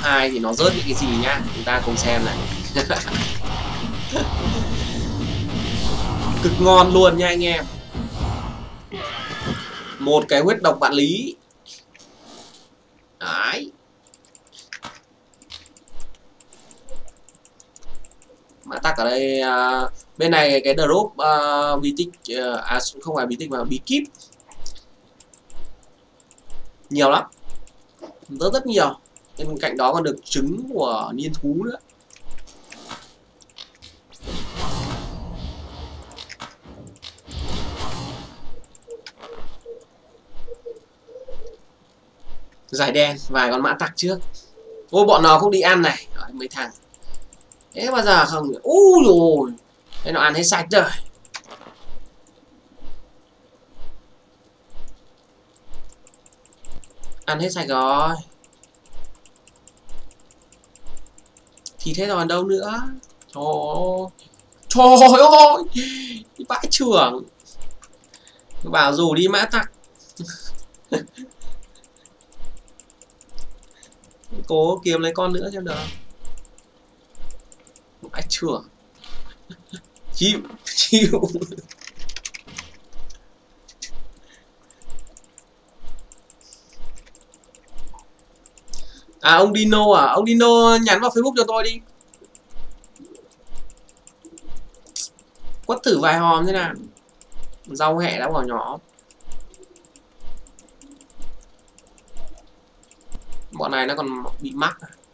2 thì nó rớt những cái gì nhá, chúng ta cùng xem này. Cực ngon luôn nha anh em. Một cái huyết độc vạn lý. Đấy. Mã tắc ở đây bên này cái drop bí tích không phải bí tích mà bí kíp nhiều lắm, rất nhiều. Bên cạnh đó còn được trứng của niên thú nữa. Giải đen vài con mã tặc trước. Ôi bọn nó không đi ăn này. Đấy, mấy thằng thế bao giờ không. Ui rồi thế nó ăn hết sạch rồi. Ăn hết sạch rồi. Thì thế còn đâu nữa. Trời ơi vãi trưởng. Bảo rủ đi mã tặc. Cố kiếm lấy con nữa xem được. Vãi trưởng. Chịu. À ông Dino à? Ông Dino nhắn vào Facebook cho tôi đi. Quất thử vài hòm thế nào. Rau hẹ đã bỏ nhỏ. Bọn này nó còn bị mắc.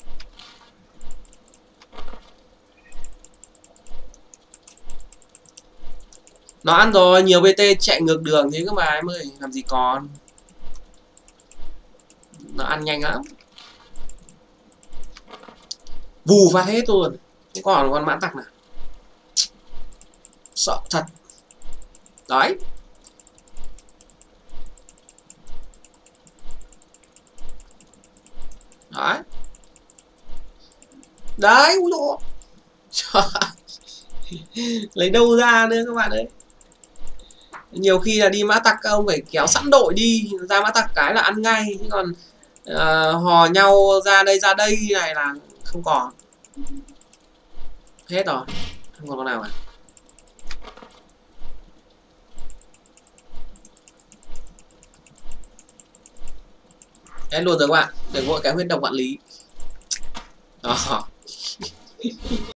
Nó ăn rồi, nhiều VT chạy ngược đường thế cơ mà em ơi, làm gì còn. Nó ăn nhanh lắm. Vù phát hết luôn. Không còn con mã tặc nào. Sợ thật. Đấy. Đấy. Đấy, úi dồi. Lấy đâu ra nữa các bạn ơi. Nhiều khi là đi mã tặc các ông phải kéo sẵn đội đi. Ra mã tặc cái là ăn ngay. Chứ còn hò nhau ra đây này là không còn. Hết rồi. Không còn con nào cả. Hết luôn rồi các bạn. Đừng gọi cái huyết độc vạn lý. Đó.